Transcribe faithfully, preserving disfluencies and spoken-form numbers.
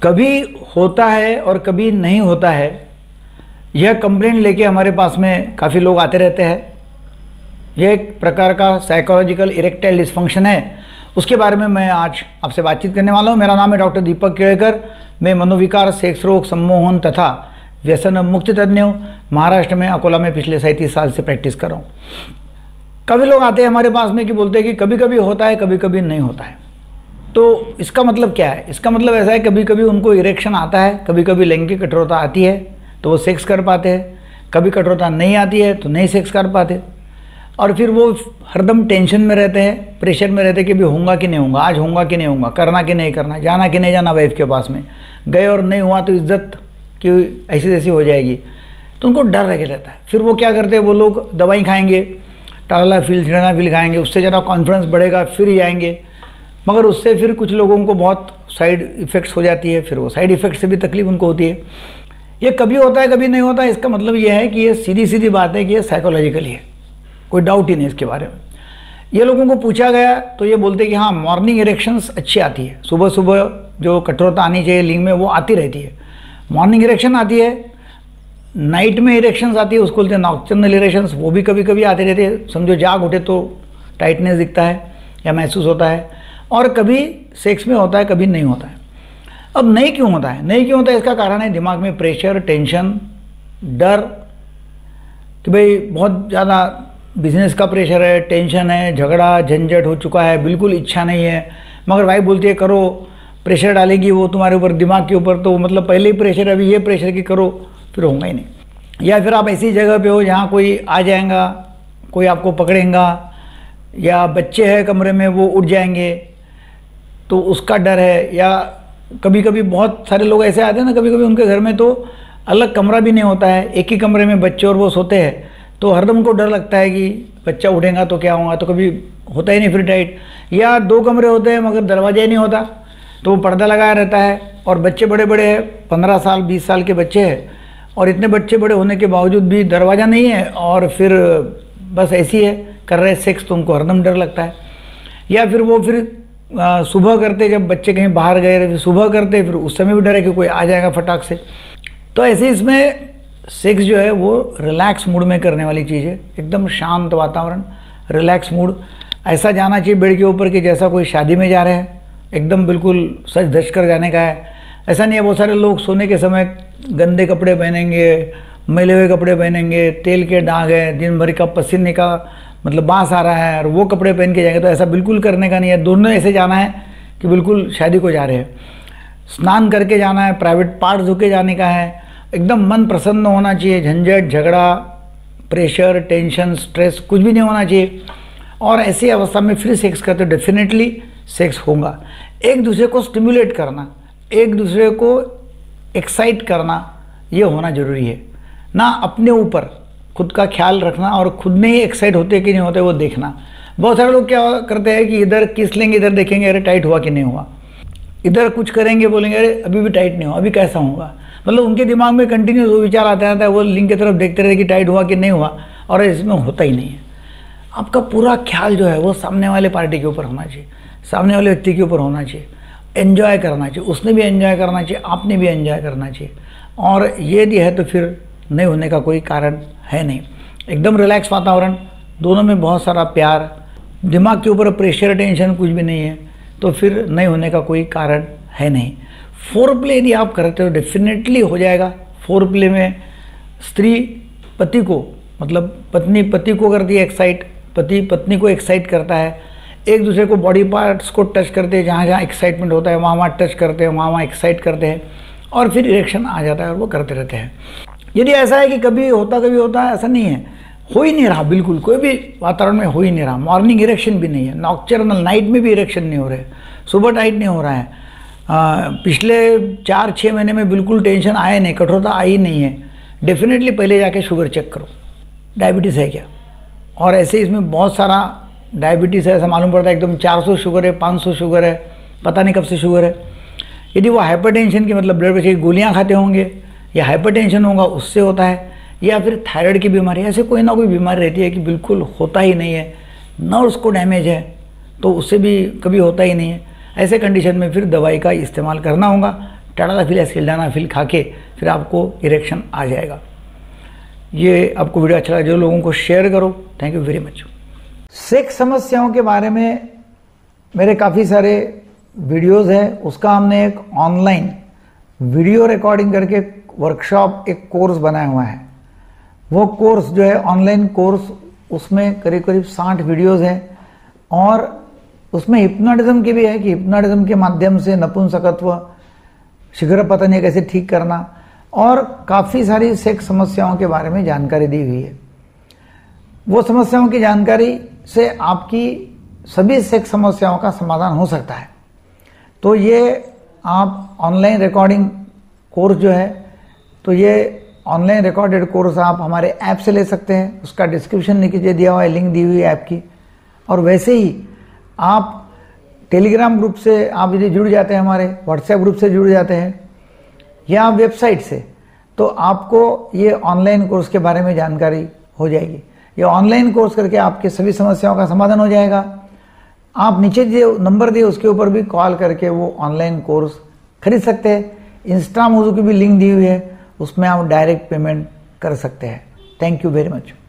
कभी होता है और कभी नहीं होता है, यह कंप्लेंट लेके हमारे पास में काफ़ी लोग आते रहते हैं। यह एक प्रकार का साइकोलॉजिकल इरेक्टाइल डिस्फंक्शन है, उसके बारे में मैं आज आपसे बातचीत करने वाला हूँ। मेरा नाम है डॉक्टर दीपक केड़कर। मैं मनोविकार, सेक्स रोग, सम्मोहन तथा व्यसन मुक्ति तज्ञ हूँ। महाराष्ट्र में अकोला में पिछले सैंतीस साल से प्रैक्टिस कर रहा हूँ। कभी लोग आते हैं हमारे पास में कि बोलते हैं कि कभी कभी होता है, कभी कभी नहीं होता है। तो इसका मतलब क्या है? इसका मतलब ऐसा है, कभी कभी उनको इरेक्शन आता है, कभी कभी लैंगिक कठोरता आती है तो वो सेक्स कर पाते हैं, कभी कठोरता नहीं आती है तो नहीं सेक्स कर पाते, और फिर वो हरदम टेंशन में रहते हैं, प्रेशर में रहते हैं कि भी होगा कि नहीं होगा, आज होगा कि नहीं होगा, करना कि नहीं करना, जाना कि नहीं जाना वाइफ के पास में, गए और नहीं हुआ तो इज्जत की ऐसी जैसी हो जाएगी, तो उनको डर लगे रहता है। फिर वो क्या करते हैं, वो लोग दवाई खाएंगे, टालाफिल, सिडानाफिल खाएंगे, उससे ज़रा कॉन्फिडेंस बढ़ेगा, फिर जाएंगे, मगर उससे फिर कुछ लोगों को बहुत साइड इफ़ेक्ट्स हो जाती है, फिर वो साइड इफ़ेक्ट से भी तकलीफ उनको होती है। ये कभी होता है, कभी नहीं होता है। इसका मतलब ये है कि ये सीधी सीधी बात है कि ये साइकोलॉजिकली है, कोई डाउट ही नहीं इसके बारे में। ये लोगों को पूछा गया तो ये बोलते हैं कि हाँ, मॉर्निंग इरेक्शंस अच्छी आती है, सुबह सुबह जो कठोरता आनी चाहिए लिंग में वो आती रहती है, मॉर्निंग इरेक्शन आती है। नाइट में इरेक्शंस आती है, उसको बोलते हैं नॉक्टर्नल इरेक्शंस, वो भी कभी कभी आते रहते हैं। समझो जाग उठे तो टाइटनेस दिखता है या महसूस होता है, और कभी सेक्स में होता है, कभी नहीं होता है। अब नहीं क्यों होता है? नहीं क्यों होता है? इसका कारण है दिमाग में प्रेशर, टेंशन, डर कि भाई बहुत ज़्यादा बिजनेस का प्रेशर है, टेंशन है, झगड़ा झंझट हो चुका है, बिल्कुल इच्छा नहीं है, मगर वाइफ बोलती है करो, प्रेशर डालेगी वो तुम्हारे ऊपर, दिमाग के ऊपर, तो मतलब पहले ही प्रेशर, अभी ये प्रेशर की करो, फिर होगा ही नहीं। या फिर आप ऐसी जगह पे हो जहाँ कोई आ जाएगा, कोई आपको पकड़ेगा, या बच्चे हैं कमरे में वो उठ जाएंगे तो उसका डर है। या कभी कभी बहुत सारे लोग ऐसे आते हैं ना, कभी कभी उनके घर में तो अलग कमरा भी नहीं होता है, एक ही कमरे में बच्चे और वो सोते हैं, तो हरदम को डर लगता है कि बच्चा उठेगा तो क्या होगा, तो कभी होता ही नहीं फिर टाइट। या दो कमरे होते हैं मगर दरवाजा ही नहीं होता, तो वो पर्दा लगाया रहता है, और बच्चे बड़े बड़े हैं, पंद्रह साल बीस साल के बच्चे हैं, और इतने बच्चे बड़े होने के बावजूद भी दरवाज़ा नहीं है, और फिर बस ऐसी है कर रहे सेक्स, तो उनको हरदम डर लगता है। या फिर वो फिर आ, सुबह करते, जब बच्चे कहीं बाहर गए फिर सुबह करते, फिर उस समय भी डर है कि कोई आ जाएगा फटाक से। तो ऐसे इसमें सेक्स जो है वो रिलैक्स मूड में करने वाली चीज़ है, एकदम शांत वातावरण, रिलैक्स मूड। ऐसा जाना चाहिए बेड के ऊपर कि जैसा कोई शादी में जा रहे हैं, एकदम बिल्कुल सज धज कर जाने का है। ऐसा नहीं है, बहुत सारे लोग सोने के समय गंदे कपड़े पहनेंगे, मैले हुए कपड़े पहनेंगे, तेल के दाग है, दिन भर का पसीने का मतलब बांस आ रहा है, और वो कपड़े पहन के जाएंगे, तो ऐसा बिल्कुल करने का नहीं है। दोनों ऐसे जाना है कि बिल्कुल शादी को जा रहे हैं, स्नान करके जाना है, प्राइवेट पार्ट धो के जाने का है, एकदम मन प्रसन्न होना चाहिए, झंझट झगड़ा प्रेशर टेंशन स्ट्रेस कुछ भी नहीं होना चाहिए। और ऐसी अवस्था में फिर सेक्स करते डेफिनेटली सेक्स होगा। एक दूसरे को स्टिमुलेट करना, एक दूसरे को एक्साइट करना, ये होना ज़रूरी है ना। अपने ऊपर खुद का ख्याल रखना, और खुद में ही एक्साइट होते कि नहीं होते वो देखना। बहुत सारे लोग क्या करते हैं कि इधर किस लेंगे, इधर देखेंगे अरे टाइट हुआ कि नहीं हुआ, इधर कुछ करेंगे बोलेंगे अरे अभी भी टाइट नहीं हुआ, अभी कैसा होगा। मतलब उनके दिमाग में कंटिन्यूस वो विचार आता रहता है, वो लिंग की तरफ देखते रहते कि टाइट हुआ कि नहीं हुआ, और इसमें होता ही नहीं है। आपका पूरा ख्याल जो है वो सामने वाले पार्टी के ऊपर होना चाहिए, सामने वाले व्यक्ति के ऊपर होना चाहिए, एन्जॉय करना चाहिए, उसने भी एन्जॉय करना चाहिए, आपने भी एन्जॉय करना चाहिए। और ये यदि है तो फिर नहीं होने का कोई कारण है नहीं। एकदम रिलैक्स वातावरण, दोनों में बहुत सारा प्यार, दिमाग के ऊपर प्रेशर टेंशन कुछ भी नहीं है, तो फिर नहीं होने का कोई कारण है नहीं। फोर प्ले यदि आप करते हो डेफिनेटली हो जाएगा। फोर प्ले में स्त्री पति को, मतलब पत्नी पति को करती है एक्साइट, पति पत्नी को एक्साइट करता है, एक दूसरे को बॉडी पार्ट्स को टच करते हैं, जहाँ जहाँ एक्साइटमेंट होता है वहाँ वहाँ टच करते हैं, वहाँ वहाँ एक्साइट करते हैं, और फिर इरेक्शन आ जाता है और वो करते रहते हैं। यदि ऐसा है कि कभी होता कभी होता है, ऐसा नहीं है, हो ही नहीं रहा, बिल्कुल कोई भी वातावरण में हो ही नहीं रहा, मॉर्निंग इरेक्शन भी नहीं है, नॉक्टर्नल नाइट में भी इरेक्शन नहीं हो रहे, सुबह टाइट नहीं हो रहा है, आ, पिछले चार छः महीने में बिल्कुल टेंशन आए नहीं, कठोरता आई नहीं है, डेफिनेटली पहले जाके शुगर चेक करो, डायबिटीज़ है क्या। और ऐसे इसमें बहुत सारा डायबिटीज़ है, ऐसा मालूम पड़ता है एकदम चार सौ शुगर है, पाँच सौ शुगर है, पता नहीं कब से शुगर है। यदि वो हाइपरटेंशन की मतलब ब्लड प्रेशर की गोलियाँ खाते होंगे, या हाइपरटेंशन होगा उससे होता है, या फिर थायराइड की बीमारी, ऐसे कोई ना कोई बीमारी रहती है कि बिल्कुल होता ही नहीं है, नर्व्स को डैमेज है तो उससे भी कभी होता ही नहीं है। ऐसे कंडीशन में फिर दवाई का इस्तेमाल करना होगा, टाडाफिल या सिल्डेनाफिल खा के फिर आपको इरेक्शन आ जाएगा। ये आपको वीडियो अच्छा लगा जो लोगों को शेयर करो। Thank you very much. Sex समस्याओं के बारे में मेरे काफ़ी सारे वीडियोस हैं, उसका हमने एक ऑनलाइन वीडियो रिकॉर्डिंग करके वर्कशॉप, एक कोर्स बनाया हुआ है। वो कोर्स जो है ऑनलाइन कोर्स, उसमें करीब करीब साठ वीडियोस हैं और उसमें हिप्नोटिज्म की भी है कि हिप्नोटिज्म के माध्यम से नपुंसकत्व, शीघ्र पतन कैसे ठीक करना और काफ़ी सारी सेक्स समस्याओं के बारे में जानकारी दी हुई है। वो समस्याओं की जानकारी से आपकी सभी सेक्स समस्याओं का समाधान हो सकता है। तो ये आप ऑनलाइन रिकॉर्डिंग कोर्स जो है, तो ये ऑनलाइन रिकॉर्डेड कोर्स आप हमारे ऐप से ले सकते हैं। उसका डिस्क्रिप्शन नीचे दिया हुआ है, लिंक दी हुई है ऐप की। और वैसे ही आप टेलीग्राम ग्रुप से आप यदि जुड़ जाते हैं, हमारे व्हाट्सएप ग्रुप से जुड़ जाते हैं या वेबसाइट से, तो आपको ये ऑनलाइन कोर्स के बारे में जानकारी हो जाएगी। ये ऑनलाइन कोर्स करके आपके सभी समस्याओं का समाधान हो जाएगा। आप नीचे जो नंबर दिए उसके ऊपर भी कॉल करके वो ऑनलाइन कोर्स खरीद सकते हैं। इंस्टा मोजो की भी लिंक दी हुई है, उसमें आप डायरेक्ट पेमेंट कर सकते हैं। Thank you very much.